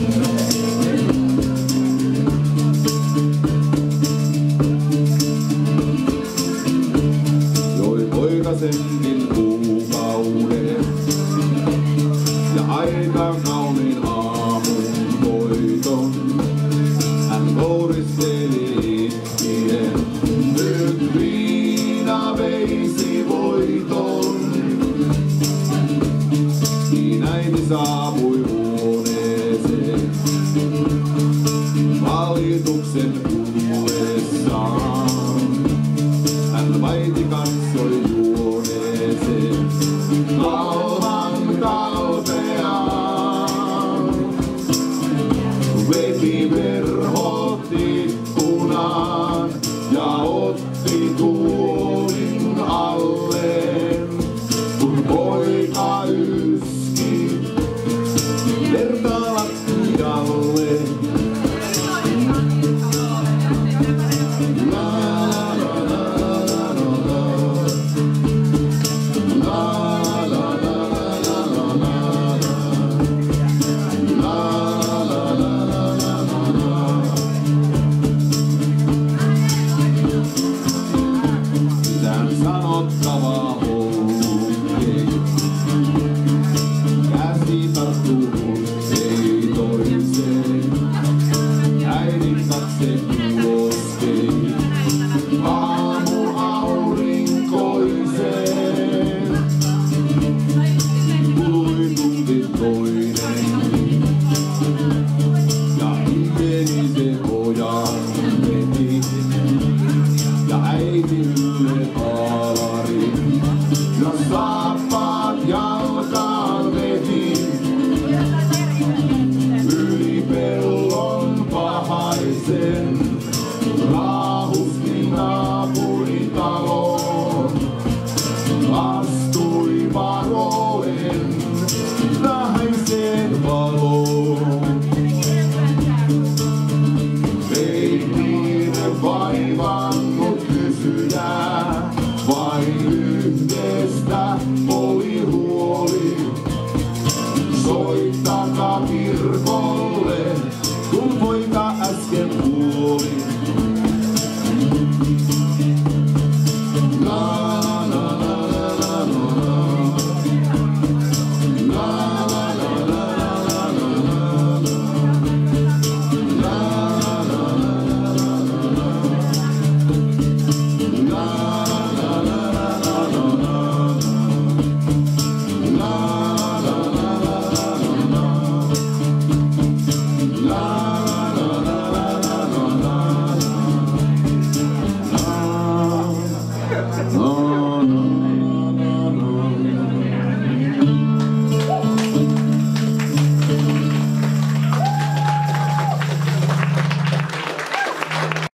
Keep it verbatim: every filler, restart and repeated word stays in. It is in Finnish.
Joi poikasenkin kuukauden ja aika kauniin aamun voiton. Hän kouristeli itkien, nyt viina veisi voiton. Niin äiti saapui huoneeseen valituksen kuullessaan. Hän vaiti katsoi juoneeseen kalman kalpeaan. Veti verhot ikkunaan ja otti tuolin alleen, kun poika yski verta lattialle. Sanottavaa ollutkin, käsi tarttuu ei toiseen, äidin katse koskee aamu aurinkoiseen. Kului tunti toinen ja hieni se pojan veti ja äiti ylle alari. Ja saappaat jalkaan veti yli pellon pahaisen. Raahusti naapuritaloon, astui varoen vähäiseen valoon. Ei niiden vaivannut kysyjää, vain yhdestä oli huoli. Soittakaa kirkolle.